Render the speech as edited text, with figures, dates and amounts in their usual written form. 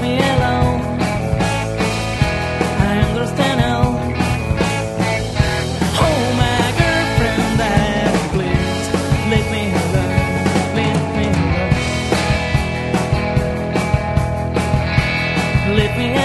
me alone. I am gonna stand out. Oh, my girlfriend, daddy, please leave me alone. Leave me alone. Leave me alone.